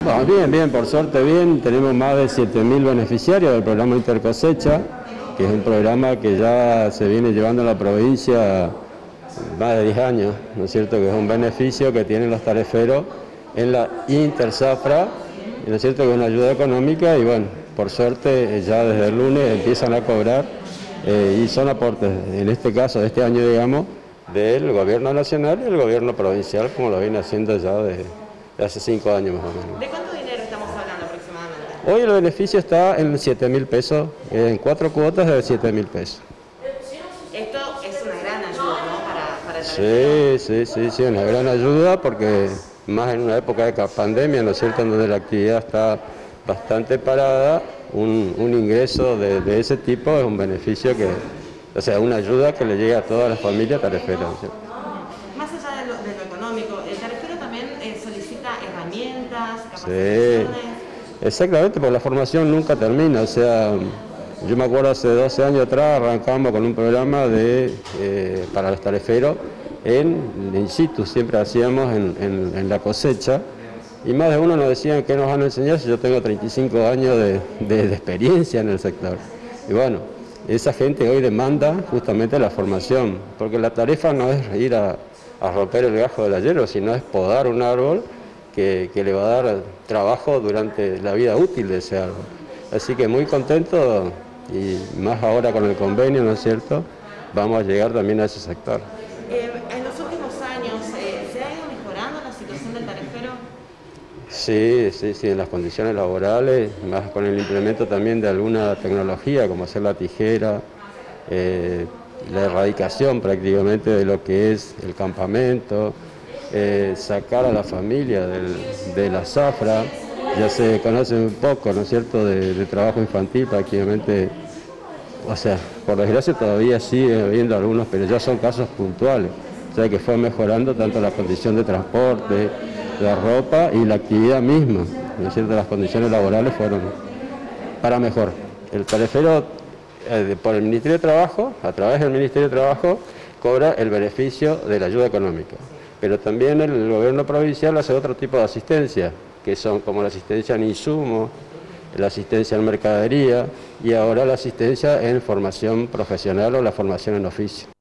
Bueno, bien, bien, por suerte bien, tenemos más de 7.000 beneficiarios del programa Intercosecha, que es un programa que ya se viene llevando en la provincia más de 10 años, ¿no es cierto? Que es un beneficio que tienen los tariferos en la Interzafra, ¿no es cierto? Que es una ayuda económica y bueno, por suerte ya desde el lunes empiezan a cobrar y son aportes, en este caso de este año digamos, del gobierno nacional y el gobierno provincial, como lo viene haciendo ya de hace 5 años más o menos. ¿De cuánto dinero estamos hablando aproximadamente? Hoy el beneficio está en 7.000 pesos, en 4 cuotas de 7.000 pesos. Esto es una gran ayuda, ¿no? Para el Sí, una gran ayuda porque más en una época de pandemia, ¿no es cierto?, en donde la actividad está bastante parada, un ingreso de ese tipo es un beneficio que, o sea, una ayuda que le llega a todas las familias tariferas, ¿no es cierto? Más allá de lo económico, el tarifero también solicita herramientas, Sí, capacitaciones. exactamente, porque la formación nunca termina, o sea, yo me acuerdo hace 12 años atrás arrancamos con un programa para los tariferos in situ, siempre hacíamos en la cosecha, y más de uno nos decían qué nos van a enseñar si yo tengo 35 años de experiencia en el sector. Y bueno, esa gente hoy demanda justamente la formación, porque la tarifa no es ir a romper el gajo del hierro, sino es podar un árbol que le va a dar trabajo durante la vida útil de ese árbol. Así que muy contento y más ahora con el convenio, ¿no es cierto?, vamos a llegar también a ese sector. En los últimos años, ¿se ha ido mejorando la situación del tarifero? Sí, en las condiciones laborales, más con el implemento también de alguna tecnología, como hacer la tijera, la erradicación prácticamente de lo que es el campamento, sacar a la familia de la zafra. Ya se conoce un poco, ¿no es cierto?, de trabajo infantil prácticamente, o sea, por desgracia todavía sigue habiendo algunos, pero ya son casos puntuales, o sea que fue mejorando tanto la condición de transporte, la ropa y la actividad misma, ¿no es cierto?, las condiciones laborales fueron para mejor. El tarifero, por el Ministerio de Trabajo, a través del Ministerio de Trabajo, cobra el beneficio de la ayuda económica, pero también el gobierno provincial hace otro tipo de asistencia, que son como la asistencia en insumos, la asistencia en mercadería y ahora la asistencia en formación profesional o la formación en oficio.